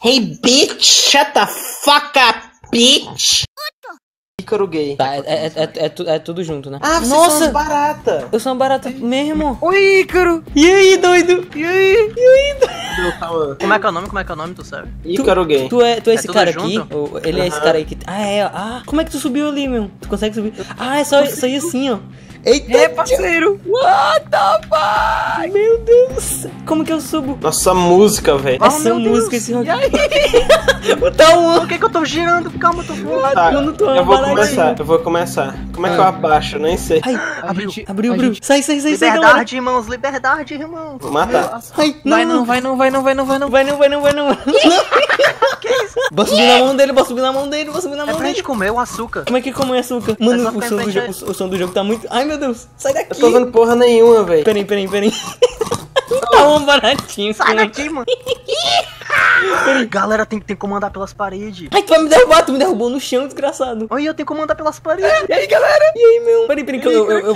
Hey, bitch, shut the fuck up, bitch. Ícaro gay. Tá, é tudo junto, né? Ah, vocês nossa! são barata. Eu sou uma barata mesmo. Oi, Ícaro! E aí, doido? E aí? Como é que é o nome, tu sabe? Ícaro gay. Tu é esse tudo cara junto? aqui? Ou ele é esse cara aí que... como é que tu subiu ali, meu? Tu consegue subir? Ah, é só ir assim, ó. Eita, É, parceiro! What the fuck? Meu Deus. Como que eu subo? Nossa música, velho. Essa meu Deus. música, esse rock. O Tauan. Por que eu tô girando? Calma, eu tô voando. Tá, eu não tô eu vou baratinho. começar. Como é que eu abaixo? Eu nem sei. Ai, Abriu. abriu. Sai, galera. Liberdade, irmãos, liberdade, irmãos. Vou matar. Ai, Vai não. Vai não. Que isso? Vou subir na mão dele, vou subir na mão É pra dele. gente comer o açúcar. Como é que come açúcar? Mano, só o ficar som, em do frente jogo, o som do jogo tá muito... Ai, meu Deus. Sai daqui. Eu tô vendo porra nenhuma, velho. Peraí. Tá um baratinho. Sai moleque. daqui, mano. Galera, tem que comandar pelas paredes. Ai, tu vai me derrubar, tu me derrubou no chão, desgraçado. Olha, eu tenho que comandar pelas paredes. E aí, galera? E aí, meu? Peraí, que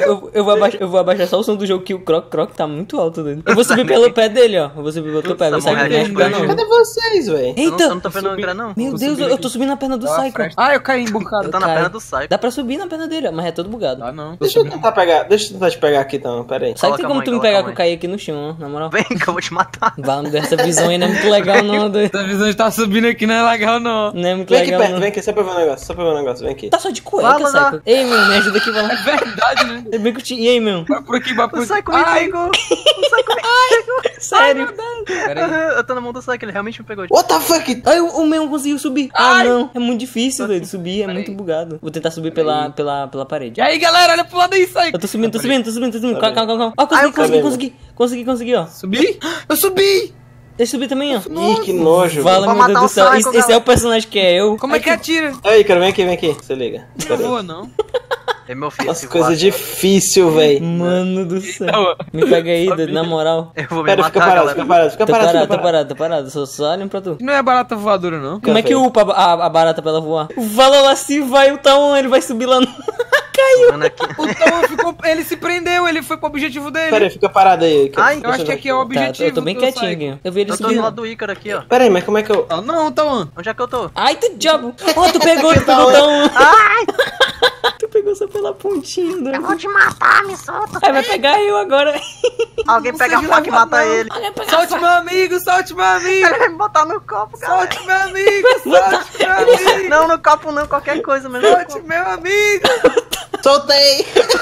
eu vou abaixar só o som do jogo que o Croc tá muito alto dele. Eu vou subir pelo pé dele, ó. Eu vou subir pelo teu pé, Nossa, vai sair morre, com o não. Cadê vocês, velho? Eu Eita! não tô vendo entrar, não. Meu Deus, eu tô subindo na perna do Psycho. Ah, eu caí embocado. Tá na Cai. perna do Psycho. Dá pra subir na perna dele, mas é todo bugado. Ah, não. Deixa eu tentar te pegar aqui então, pera aí. Sabe que tem Coloca como a tu mãe, me pegar que coloca eu a caí aqui no chão, ó, na moral? Vem que eu vou te matar. Vá, essa visão aí não é muito legal, não, doido. Essa visão de tá subindo aqui não é legal, não. Não é muito Vem aqui legal, perto, não. vem aqui, só pra ver um negócio, vem aqui. Tá só de cueca, Fala, Psycho. Ei, meu, me ajuda aqui, vai lá. É verdade, né? É bem que eu te... E aí, meu? Vai por aqui, vai por O aqui. Psycho me pegou. O Psycho me pegou. Sério? Pera aí. Eu tô na mão do Psycho, ele realmente me pegou. What the fuck? Ai, o meu conseguiu subir. Ah, Ai. não. É muito difícil, doido. Subir é Pera muito aí. bugado. Vou tentar subir pela parede. E aí, galera, olha pro lado aí, sai. Eu tô subindo. Tá bem. Calma. Ó, eu consegui, ó. Subi? Eu subi! Deixa eu subir também, ó. Ih, que nojo, Fala, Vou meu Deus matar do o céu. Psycho, Esse é galera. o personagem que é eu. Como é que atira? Aí, cara, vem aqui. Se liga. Não Pera aí. voa, não. É meu filho. Nossa, se coisa voar, difícil, velho. Mano do céu. Então, Me pega aí, doido, na moral. Eu vou me Pera, matar, fica galera. parado. Tô parado. Só olhando pra tu. não é barata voadora, não. Como é que upa a barata pra ela voar? Fala lá se vai o Taon, ele vai subir lá no... Mano, aqui. O Tom ficou... Ele se prendeu, ele foi pro objetivo dele. Pera aí, fica parado aí. cara. Ai, Eu acho que aqui é o Tá, objetivo. eu tô bem do quietinho Psycho. aqui. Eu vi ele Eu tô do subindo. lado do Ícaro aqui, ó. Pera aí, mas como é que eu... Ah, não, Tom. Onde é que eu tô? Ai, tu diabo. Ó, tu pegou o Taon. Ai! Tu pegou só pela pontinha, Eu doido. vou te matar, me solta. Aí vai pegar eu agora. Alguém Não pega a seja faca e levado, mata não. ele. Solte meu amigo, solte meu amigo. Ele vai me botar no copo, galera. Solte meu amigo, solte meu amigo. Não, no copo não, qualquer coisa mesmo. Solte meu amigo. Soltei!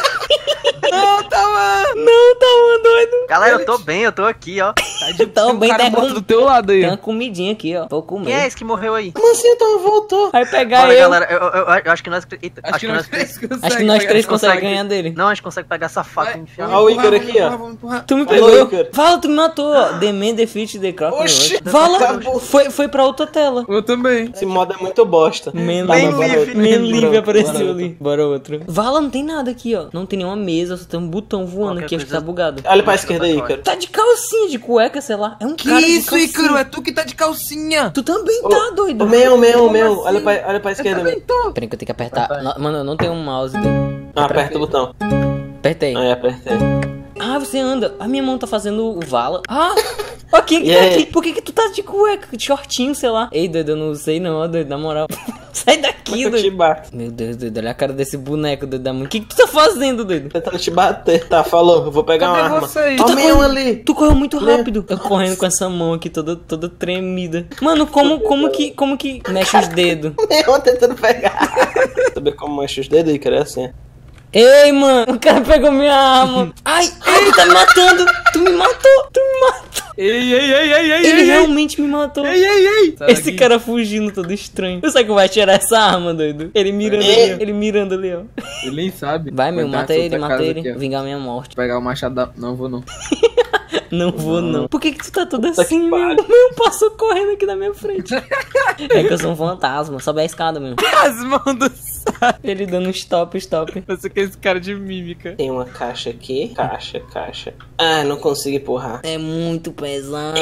Não, Tom. Não, Taon, doido. Galera, eu tô bem, eu tô aqui, ó. Então, bem, cara tá morto com... do teu lado aí. Tem ó. uma comidinha aqui, ó. Vou Quem é comer. esse que morreu aí? Como assim, então voltou? Vai pegar Bora, eu. galera, eu acho que nós... Eita, Acho que nós três Acho que nós três consegue. conseguimos ganhar dele. Não, a gente consegue pegar essa faca e Vai, enfiar. Ó, o Ícaro aqui, ó. Tu me Falou, pegou. Ícaro. Fala, tu me matou, ó. The Man Defeat the Croc. Oxi, Fala, acabou. foi pra outra tela. Eu também. Esse modo é muito bosta. Man Tá, Livre. mas bora outro. Man Livre Bora apareceu outro. ali. Bora outro. Vala, não tem nada aqui, ó. Não tem nenhuma mesa, só tem um botão voando Qualquer aqui, acho que coisa- tá bugado. Olha pra esquerda aí, Ícaro. Tá de calcinha, de cueca, sei lá. É um Que cara de isso, calcinha. Ícaro? É tu que tá de calcinha. Tu também tá, doido. O meu. assim? Olha pra esquerda. Também tô. Peraí que eu tenho que apertar. Mano, eu não tenho um mouse. Ah, aperta o botão. Apertei. Aí, apertei. Ah, você anda. A minha mão tá fazendo o vala. Ah! Ó, quem que E tá aí? aqui? Por que tu tá de cueca? De shortinho, sei lá. Ei, doido, eu não sei não, ó, doido, na moral. Sai daqui, Eu te doido. bato. Meu Deus, doido, olha a cara desse boneco, doido da mãe. O que tu tá fazendo, doido? Tentando te bater. Tá, falou. Eu vou pegar Cadê uma arma. vocês? Ó, Tu o tá meu correndo- ali. Tu correu muito rápido. Eu correndo com essa mão aqui toda tremida. Mano, como que mexe os dedos? Eu tentando pegar. Saber como mexe os dedos, Ícaro, é assim. Ei, mano, o cara pegou minha arma. Ai, ele tá me matando. Tu me matou. Ei. Ele realmente me matou. Ei. Esse cara fugindo todo estranho. Eu sei que vai tirar essa arma, doido. Ele mirando ali, ó. Ele nem sabe. Vai, meu, Vai mata entrar ele, nessa mata casa ele. aqui, ó. Vingar minha morte. Pegar o machado da... Não vou, não. Não vou, não. Por que tu tá todo Puta assim, que meu? pariu. Meu passou correndo aqui na minha frente. É que eu sou um fantasma. Sobe a escada, meu. As mãos do saco. Ele dando stop. Você quer esse cara de mímica. Tem uma caixa aqui. Caixa. Ah, não consigo empurrar. É muito pesado.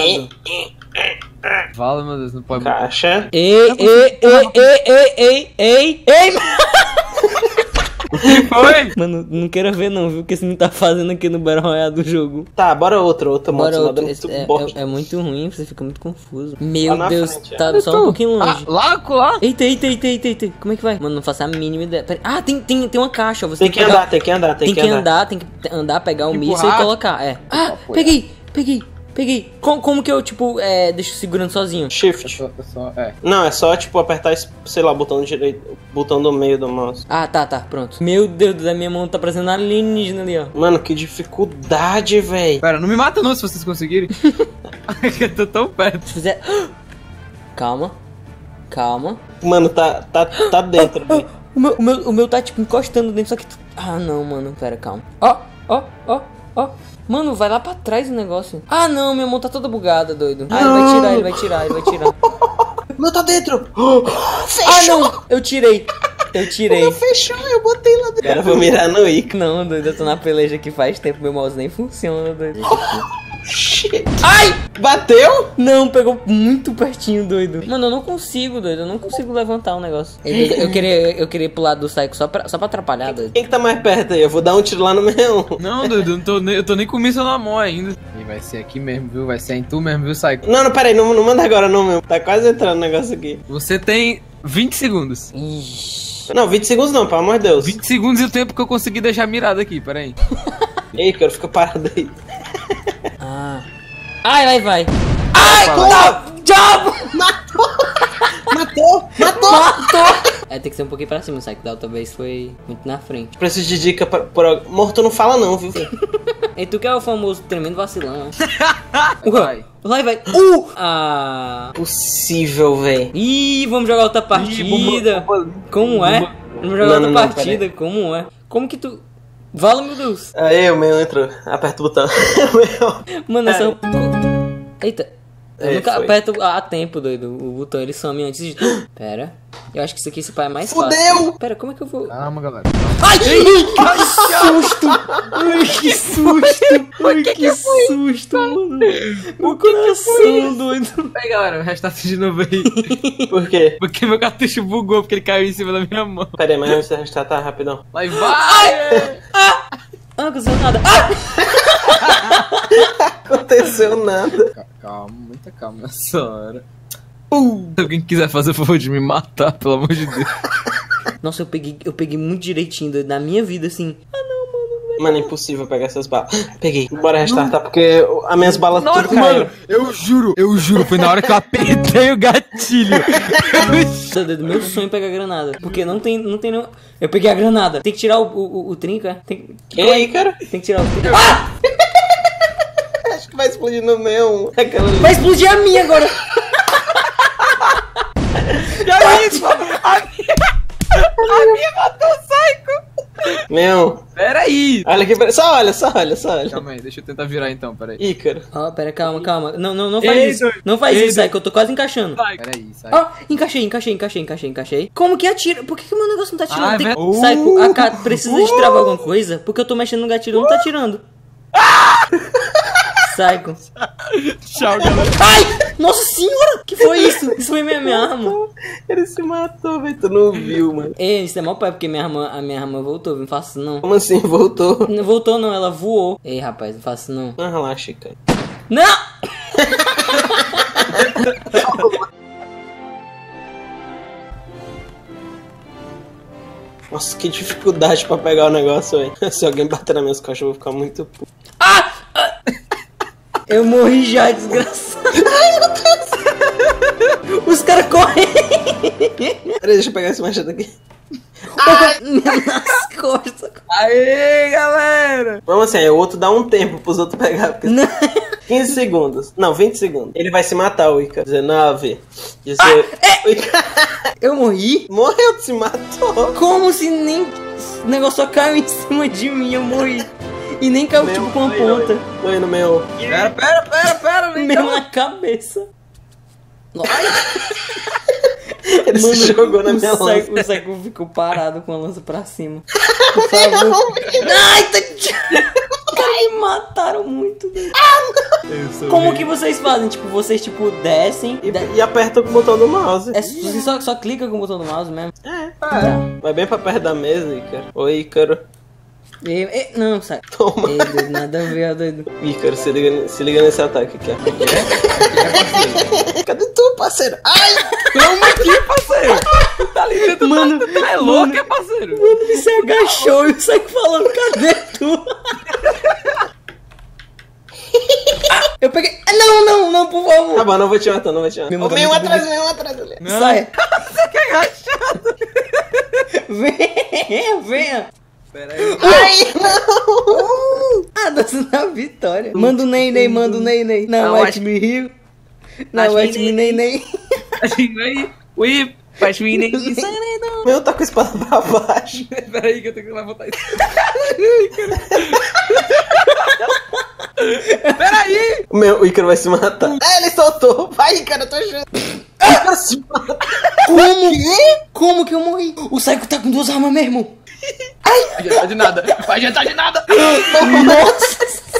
Fala, meu Deus, não pode... Caixa. Ei. Foi? Mano, não quero ver não, viu? O que esse menino tá fazendo aqui no Battle Royale do jogo. Tá, bora outro modo. Bora Esse outro. modo é muito bosta. É muito ruim, você fica muito confuso. Meu na Deus, frente, tá só um pouquinho longe. Lá. Eita. Como é que vai? Mano, não faço a mínima ideia. Pera. Ah, tem uma caixa. Você Tem que andar, tem que andar. Tem que andar, pegar o míssil e Empurrar. colocar. É. Ah, peguei. Como que eu, tipo, deixo segurando sozinho? Shift. É. Não, é só, tipo, apertar, sei lá, o botão direito, o botão do meio do mouse. Ah, tá, pronto. Meu Deus, da minha mão tá parecendo alienígena ali, ó. Mano, que dificuldade, véi. Pera, não me mata não se vocês conseguirem. Eu tô tão perto. Se fizer... Calma. Mano, tá dentro, véi. O meu tá, tipo, encostando dentro, só que... Ah, não, mano. Pera, calma. Ó. Mano, vai lá pra trás o negócio. Ah, não, minha mão tá toda bugada, doido. Ah, ele vai tirar. Meu tá dentro. Ah, não! Eu tirei. Fechou, eu botei lá dentro. Agora eu vou mirar no Ica. Não, doido, eu tô na peleja aqui faz tempo, meu mouse nem funciona, doido. Shit. Ai! Bateu? Não, pegou muito pertinho, doido. Mano, eu não consigo, doido. Eu não consigo levantar o negócio. Ei, doido, eu queria pular do Psycho só pra atrapalhar, doido. Quem que tá mais perto aí? Eu vou dar um tiro lá no meu. Não, doido, eu tô nem com míssil na mão ainda. E vai ser aqui mesmo, viu? Vai ser em tu mesmo, viu, Psycho? Não, pera aí, não manda agora não, meu. Tá quase entrando o negócio aqui. Você tem 20 segundos. Ixi. Não, 20 segundos não, pelo amor de Deus. 20 segundos e o tempo que eu consegui deixar mirado aqui, pera aí. Ei, cara, fica parado aí. Ah. Ai, vai. Ai, diabo! Matou! É, tem que ser um pouquinho pra cima, sabe? Que da outra vez foi muito na frente. Preciso de dica por... Morto não fala não, viu? E tu que é o famoso tremendo vacilão, né? Vai. Vai. Possível, véi. Ih, vamos jogar outra partida. Como é? Vamos jogar outra partida, como é? Como que tu... Vala, meu Deus. Aí o meu entrou. Aperta o botão. Mano, é só... Eita. Eu nunca foi. aperto a tempo, doido. O botão, ele some antes de... Pera. Eu acho que isso aqui esse pai é mais Fudeu! fácil. Pera, como é que eu vou... Calma, galera. Ai, que susto! Ai, que susto! Ai, que susto, mano! Meu coração, doido. Aí, galera, restart de novo aí. Por quê? Porque meu cartucho bugou, porque ele caiu em cima da minha mão. Pera aí, mas você restartar rapidão. Vai, vai! Ah, não aconteceu nada. Aconteceu nada. Calma, muita calma nessa hora. Se alguém quiser fazer o favor de me matar, pelo amor de Deus. Nossa, eu peguei muito direitinho, doido, na minha vida, assim. Mano, é impossível pegar essas balas. Peguei. Bora restartar, porque as minhas balas tudo caíram. Eu juro, foi na hora que eu apertei o gatilho. Doido, meu sonho é pegar a granada. Porque não tem nenhum... Eu peguei a granada. Tem que tirar o trinco, é? E aí, cara? Tem que tirar o trinco. Ah! Acho que vai explodir no meu. Aquela... Vai explodir a minha agora. Já isso, a minha matou o Psycho. Meu. Pera aí. Olha aqui, só olha. Calma aí, deixa eu tentar virar então, pera aí. Ícaro. Ó, pera, calma. Não faz Ei, isso. doido. Não faz Ei, isso, Psycho, eu tô quase encaixando. Pera aí, sai. Ó, encaixei. Como que atira? Por que o meu negócio não tá atirando? Ah, Tem... Psycho, a Kat precisa de travar alguma coisa? Porque eu tô mexendo no gatilho e não tá atirando. Psycho. Tchau, galera. Ai! Nossa senhora! Que foi isso? Isso foi minha arma. Ele se matou, velho. Tu não viu, mano. Ei, isso é mal pai, porque a minha arma voltou, não faço isso não. Como assim? Voltou? Não voltou não, ela voou. Ei, rapaz, não faço isso não. Não, relaxa, cara. Não! Nossa, que dificuldade pra pegar o negócio, velho. Se alguém bater nas minhas costas, eu vou ficar muito puto. Eu morri já, desgraçado. Ai, meu Deus. Os caras correm. Peraí, deixa eu pegar esse machado aqui. Nas costas. Aê, galera. Vamos assim, aí o outro dá um tempo pros outros pegar. Porque... Não. 15 segundos. Não, 20 segundos. Ele vai se matar, o Ica. 19. 18. Eu morri? Morreu, se matou. Como se nem... O negócio só caiu em cima de mim, eu morri. E nem caiu tipo com a ponta. Foi no meu. Pera, Mesmo na cabeça. Ele se jogou na minha lança. O Psycho ficou parado com a lança pra cima. Por favor. Ai, tá... caras me mataram muito, velho. Como que vocês fazem? Tipo, vocês, tipo, descem... E aperta com o botão do mouse. Você só clica com o botão do mouse mesmo? Vai bem pra perto da mesa, Ícaro. Oi, Ícaro. Não, sai. Toma. Ei, doido, nada a ver, doido. Ícaro, se liga nesse ataque aqui, ó. Cadê tu, parceiro? Ai! Toma aqui, parceiro. Tu tá ligado? Tu Mano, tá é louco, é, parceiro? Mano, ele se agachou e saiu falando, cadê tu? Eu peguei... Não, por favor. Tá bom, não vou te matar, não vou te matar. Vem um atrás, ali. Sai. Você que é agachado. Venha. Pera aí. Ai, não! Dança na vitória. Manda o Ney. Não, Não, let me rio. Não, let me Ney. Aí, ui, faz mim Meu, tá com a espada pra baixo. Pera aí que eu tenho que levantar isso. Pera aí. O Ícaro vai se matar. Ele soltou. Vai, Ícaro, eu tô achando. Ícaro se mata. Como que eu morri? O Psycho tá com 2 armas mesmo. Vai adiantar de nada. Nossa